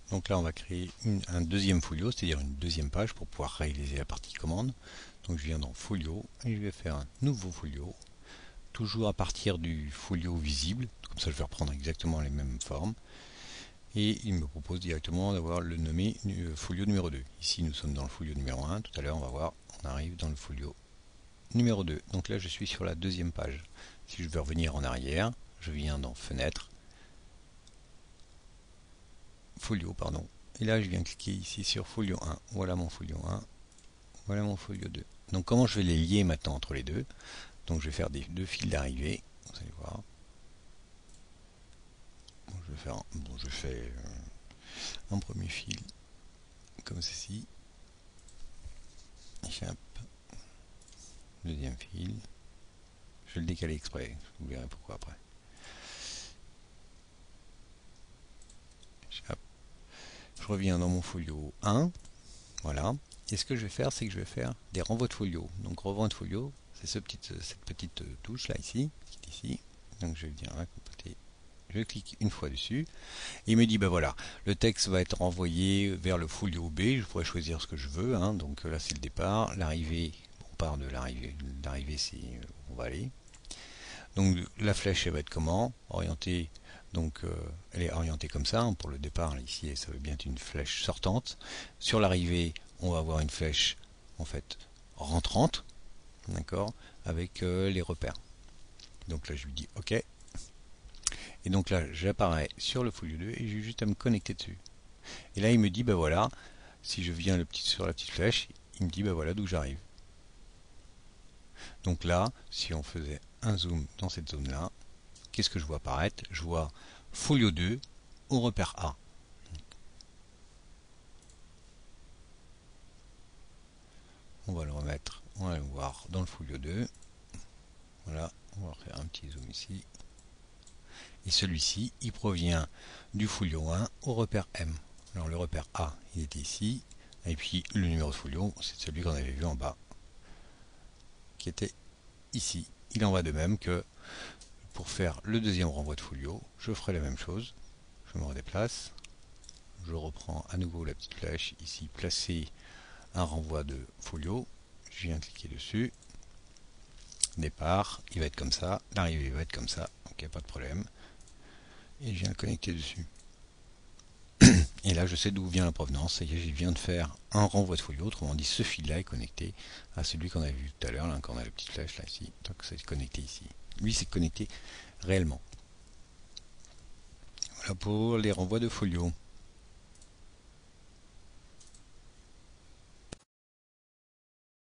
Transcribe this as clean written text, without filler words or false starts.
Donc là, on va créer un deuxième folio, c'est-à-dire une deuxième page pour pouvoir réaliser la partie commande. Donc je viens dans Folio et je vais faire un nouveau folio, toujours à partir du folio visible. Comme ça, je vais reprendre exactement les mêmes formes. Et il me propose directement d'avoir le nommé folio numéro 2. Ici, nous sommes dans le folio numéro 1. Tout à l'heure, on va voir, on arrive dans le folio numéro 2. Donc là, je suis sur la deuxième page. Si je veux revenir en arrière, je viens dans Fenêtre, Folio, pardon. Et là, je viens cliquer ici sur Folio 1. Voilà mon Folio 1. Voilà mon Folio 2. Donc, comment je vais les lier maintenant entre les deux? Donc, je vais faire des deux fils d'arrivée. Vous allez voir. Bon, je fais un premier fil comme ceci. Échappe. Deuxième fil. Je vais le décaler exprès. Vous verrez pourquoi après. Échappe. Je reviens dans mon folio 1. Voilà. Et ce que je vais faire, c'est que je vais faire des renvois de folio. Donc renvoi de folio, c'est cette petite touche là ici, qui est ici. Donc je vais dire côté. Je clique une fois dessus. Et il me dit, ben voilà, le texte va être renvoyé vers le folio B. Je pourrais choisir ce que je veux. Hein. Donc là, c'est le départ. L'arrivée, on part de l'arrivée. L'arrivée, c'est où on va aller. Donc la flèche, elle va être comment? Orientée. Donc elle est orientée comme ça. Hein, pour le départ, ici, ça veut bien être une flèche sortante. Sur l'arrivée, on va avoir une flèche en fait rentrante, d'accord, avec les repères. Donc là, je lui dis OK. Et donc là, j'apparais sur le folio 2 et j'ai juste à me connecter dessus. Et là, il me dit, ben voilà, si je viens sur la petite flèche, il me dit, ben voilà d'où j'arrive. Donc là, si on faisait un zoom dans cette zone-là, qu'est-ce que je vois apparaître? Je vois folio 2 au repère A. On va le remettre, on va le voir dans le folio 2. Voilà, on va faire un petit zoom ici. Et celui-ci, il provient du folio 1 au repère M. Alors le repère A, il était ici. Et puis le numéro de folio, c'est celui qu'on avait vu en bas, qui était ici. Il en va de même que pour faire le deuxième renvoi de folio, je ferai la même chose. Je me redéplace. Je reprends à nouveau la petite flèche ici, placer un renvoi de folio. Je viens cliquer dessus. Départ, il va être comme ça. L'arrivée va être comme ça. Donc il n'y a pas de problème. Et je viens le connecter dessus. Et là, je sais d'où vient la provenance. Et je viens de faire un renvoi de folio. Autrement dit, ce fil-là est connecté à celui qu'on avait vu tout à l'heure. Là, quand on a la petite flèche là ici. Donc, c'est connecté ici. Lui, c'est connecté réellement. Voilà pour les renvois de folio.